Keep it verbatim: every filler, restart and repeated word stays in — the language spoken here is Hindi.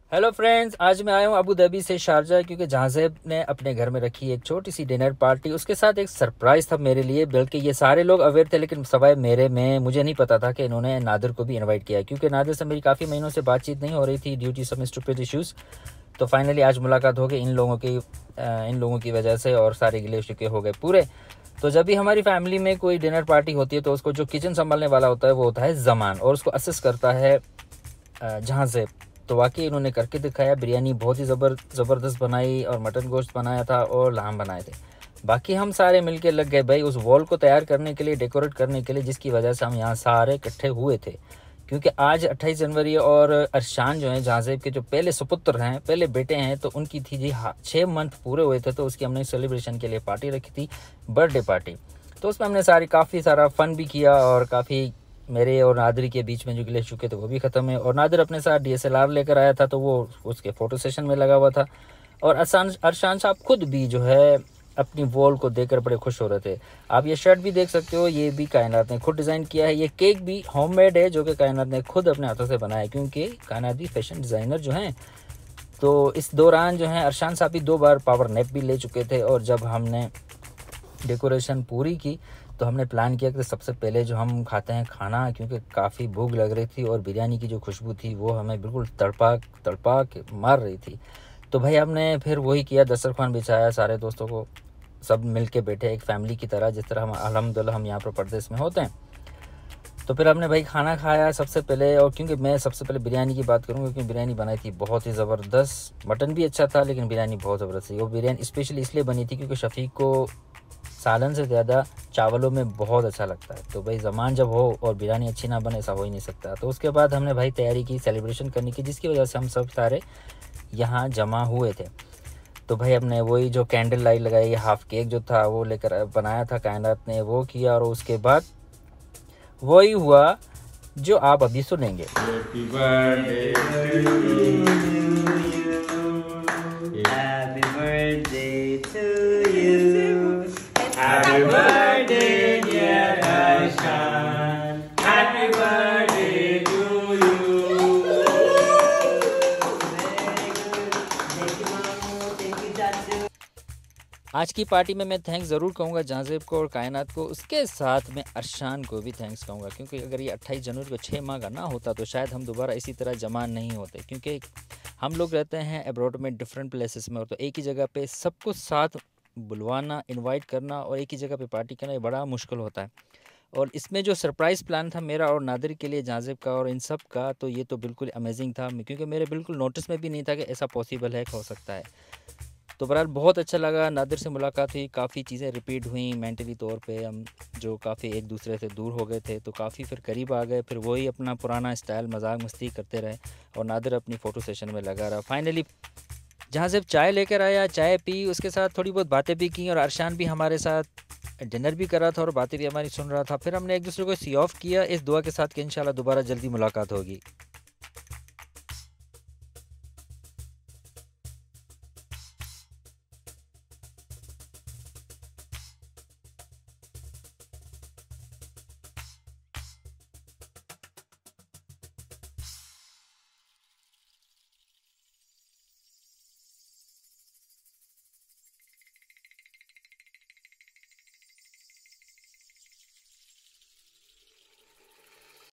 हेलो फ्रेंड्स, आज मैं आया हूँ अबू धाबी से शारजा, क्योंकि जहाज़ेब ने अपने घर में रखी एक छोटी सी डिनर पार्टी। उसके साथ एक सरप्राइज़ था मेरे लिए, बल्कि ये सारे लोग अवेयर थे, लेकिन सवाए मेरे में मुझे नहीं पता था कि इन्होंने नादिर को भी इनवाइट किया है, क्योंकि नादिर से मेरी काफ़ी महीनों से बातचीत नहीं हो रही थी due to some stupid issues. तो फाइनली आज मुलाकात हो गई इन लोगों की इन लोगों की वजह से, और सारे गिले शिकवे हो गए पूरे। तो जब भी हमारी फैमिली में कोई डिनर पार्टी होती है तो उसको जो किचन संभालने वाला होता है वो होता है जमान, और उसको असिस्ट करता है जहाज़ेब। तो वाकई इन्होंने करके दिखाया। बिरयानी बहुत ही ज़बर ज़बरदस्त बनाई, और मटन गोश्त बनाया था, और लाम बनाए थे। बाकी हम सारे मिलके लग गए भाई उस वॉल को तैयार करने के लिए, डेकोरेट करने के लिए, जिसकी वजह से हम यहाँ सारे इकट्ठे हुए थे। क्योंकि आज अट्ठाईस जनवरी, और अरशान जो है जहाज़ेब के जो पहले सुपुत्र हैं, पहले बेटे हैं, तो उनकी थी जी हाँ छः मंथ पूरे हुए थे, तो उसकी हमने सेलिब्रेशन के लिए पार्टी रखी थी, बर्थडे पार्टी। तो उसमें हमने सारी काफ़ी सारा फ़न भी किया, और काफ़ी मेरे और नादिर के बीच में जो गिले चुके थे वो भी ख़त्म है। और नादिर अपने साथ डी एस एल आर लेकर आया था, तो वो उसके फ़ोटो सेशन में लगा हुआ था। और अरशान अरशान साहब खुद भी जो है अपनी वॉल को देखकर बड़े खुश हो रहे थे। आप ये शर्ट भी देख सकते हो, ये भी कायनात ने खुद डिज़ाइन किया है। ये केक भी होममेड है, जो कि कायनात ने खुद अपने हाथों से बनाया है, क्योंकि कायनात भी फैशन डिज़ाइनर जो हैं। तो इस दौरान जो है अरशान साहब भी दो बार पावर नैप भी ले चुके थे। और जब हमने डेकोरेशन पूरी की तो हमने प्लान किया कि सबसे पहले जो हम खाते हैं खाना, क्योंकि काफ़ी भूख लग रही थी, और बिरयानी की जो खुशबू थी वो हमें बिल्कुल तड़पा तड़पा के मार रही थी। तो भाई हमने फिर वही किया, दस्तरखान बिछाया, सारे दोस्तों को सब मिल के बैठे एक फ़ैमिली की तरह, जिस तरह हम अल्हम्दुलिल्लाह हम यहाँ पर परदेश में होते हैं। तो फिर हमने भाई खाना खाया सबसे पहले। और क्योंकि मैं सबसे पहले बिरयानी की बात करूँगा, क्योंकि बिरयानी बनाई थी बहुत ही ज़बरदस्त। मटन भी अच्छा था, लेकिन बिरयानी बहुत ज़बरदस्त थी। वो बिरयानी स्पेशली इसलिए बनी थी क्योंकि शफ़ीक को सालन से ज़्यादा चावलों में बहुत अच्छा लगता है। तो भाई ज़मान जब हो और बिरयानी अच्छी ना बने, ऐसा हो ही नहीं सकता। तो उसके बाद हमने भाई तैयारी की सेलिब्रेशन करने की, जिसकी वजह से हम सब सारे यहाँ जमा हुए थे। तो भाई हमने वही जो कैंडल लाइट लगाई, हाफ केक जो था वो लेकर बनाया था, कायनात ने वो किया। और उसके बाद वही हुआ जो आप अभी सुनेंगे। Happy birthday to you, happy birthday to you, happy birthday dear Arshan, happy birthday to you. आज की पार्टी में मैं थैंक्स ज़रूर कहूँगा जहाज़ेब को और कायनात को, उसके साथ में अरशान को भी थैंक्स कहूँगा, क्योंकि अगर ये अट्ठाईस जनवरी को छः माह का ना होता तो शायद हम दोबारा इसी तरह जमा नहीं होते। क्योंकि हम लोग रहते हैं अब्रॉड में, डिफरेंट प्लेसेस में, और तो एक ही जगह पे सबको साथ बुलवाना, इनवाइट करना, और एक ही जगह पे पार्टी करना, ये बड़ा मुश्किल होता है। और इसमें जो सरप्राइज़ प्लान था मेरा और नादिर के लिए, जहाज़ेब का और इन सब का, तो ये तो बिल्कुल अमेजिंग था, क्योंकि मेरे बिल्कुल नोटिस में भी नहीं था कि ऐसा पॉसिबल है, हो सकता है। तो बहरहाल बहुत अच्छा लगा, नादिर से मुलाकात हुई, काफ़ी चीज़ें रिपीट हुई मेंटली तौर पे। हम जो काफ़ी एक दूसरे से दूर हो गए थे, तो काफ़ी फिर करीब आ गए। फिर वही अपना पुराना स्टाइल मजाक मस्ती करते रहे, और नादिर अपनी फ़ोटो सेशन में लगा रहा। फाइनली जहाँ से चाय लेकर आया, चाय पी, उसके साथ थोड़ी बहुत बातें भी की, और अरशान भी हमारे साथ डिनर भी कर रहा था और बातें भी हमारी सुन रहा था। फिर हमने एक दूसरे को सी ऑफ किया, इस दुआ के साथ कि इंशाल्लाह दोबारा जल्दी मुलाकात होगी।